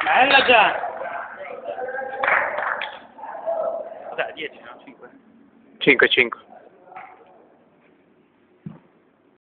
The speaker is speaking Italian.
Bella già! Cos'è, 10, no? 5? 5, 5.